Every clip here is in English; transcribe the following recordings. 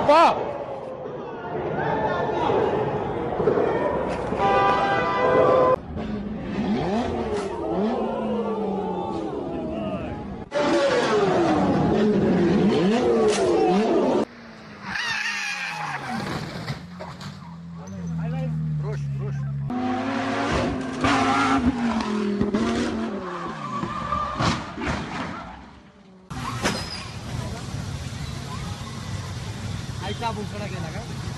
pas. Sabun kena kan?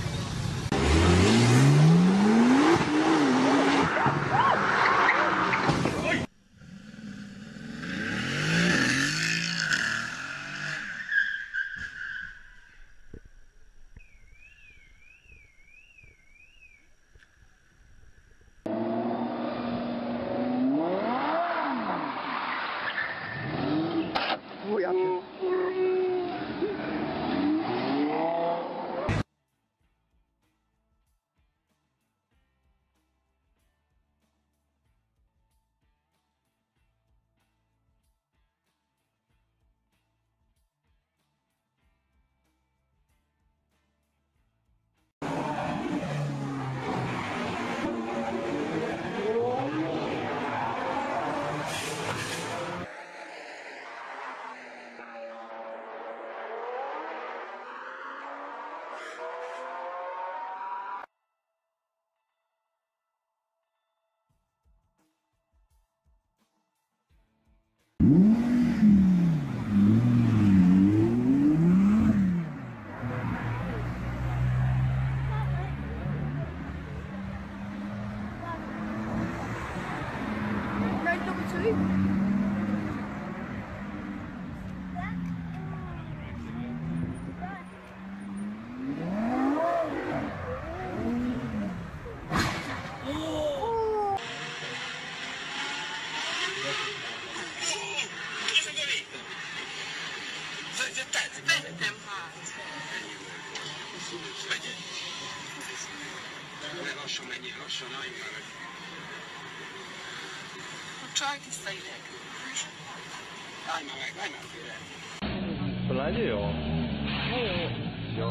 Try to stay there. Állj már félre. Talán jó. Jó.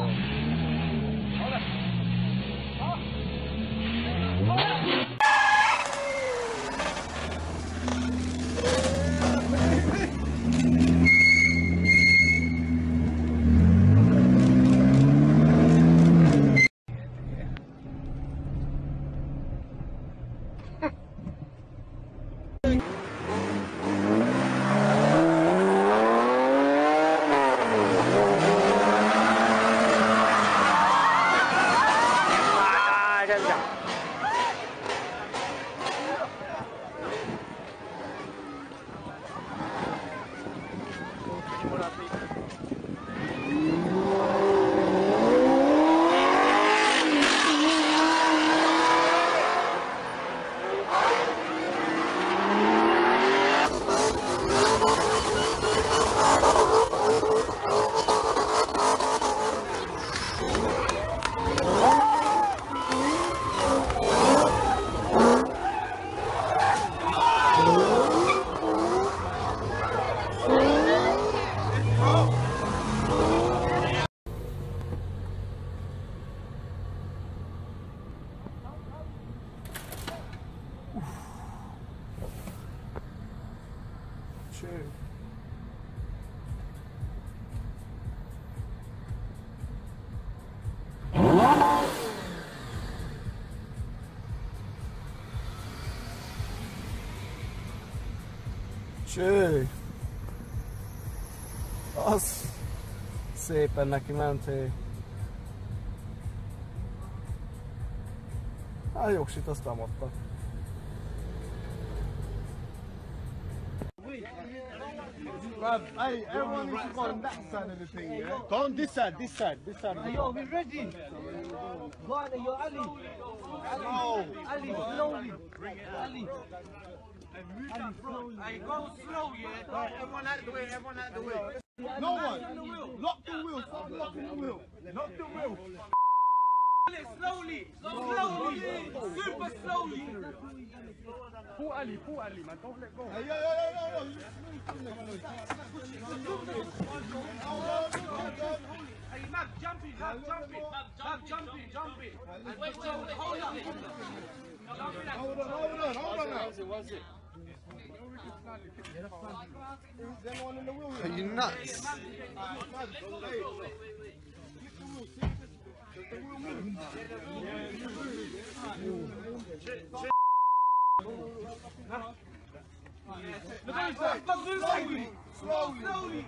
Cső! Az szépen neki mentél. Hát jogsit azt nem adta. Hey, everyone needs to go on that side of the thing, yeah? Go on this side, this side, this side. Hey, yo, we ready? Go on, yo, Ali. Ali, slowly. Ali. Ali, slowly. Hey, go slow, yeah? Right, everyone out of the way, everyone out of the way. No one. Lock the wheel, stop locking the wheel. Lock the wheel. Slowly, slowly, super slowly. Pull Ali, man, don't let go. Hey, yo. Hey, man. jumping. Have jumping. Wait. Hold on. Hold on now. Was it? Is anyone in the wheel? Are you nuts? Slowly.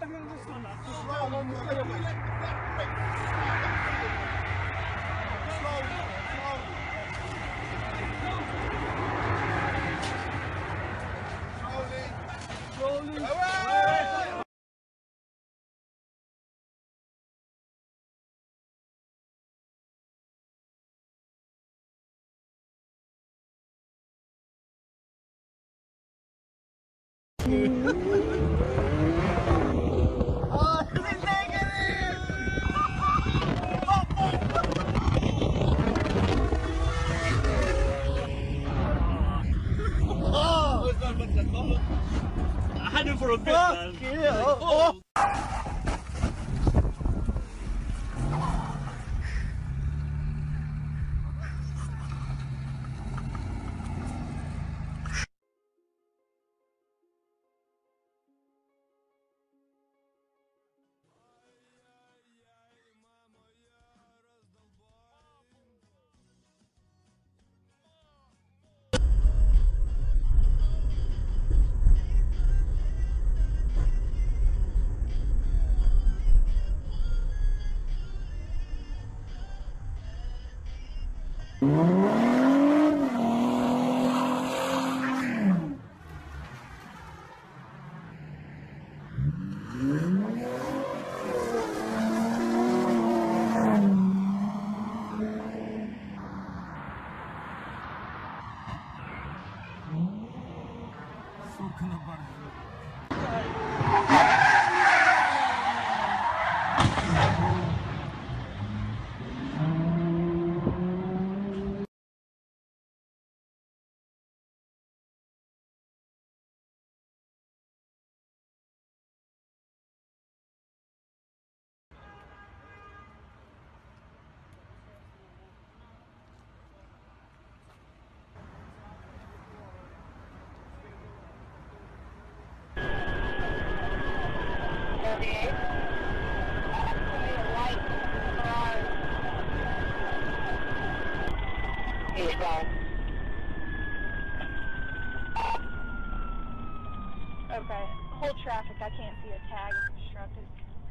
I had him for a bit, man. Yeah. Okay, hold traffic. I can't see a tag. It's obstructed.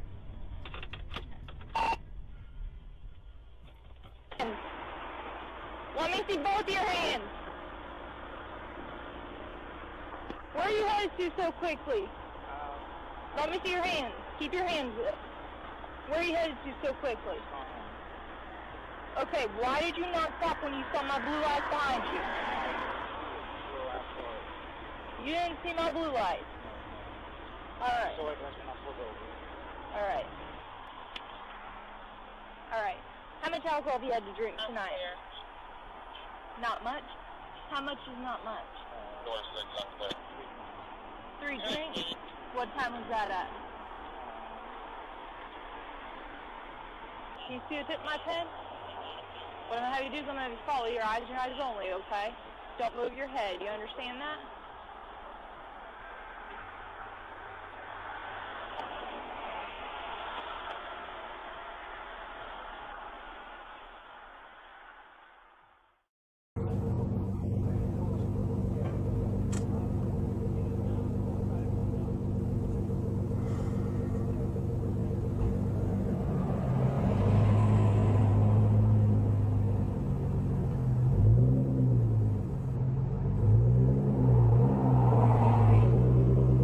Let me see both your hands. Where are you headed to so quickly? Let me see your hands. Keep your hands up. Where are you headed to so quickly? Okay, why did you not stop when you saw my blue lights behind you? You didn't see my blue lights. Alright. Alright. Alright. How much alcohol have you had to drink tonight? Not much? How much is not much? 3 drinks? What time was that at? Can you see the tip of my pen? What I'm going to have you do is I'm going to follow your eyes only, okay? Don't move your head. You understand that?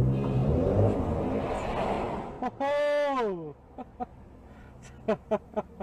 Oh!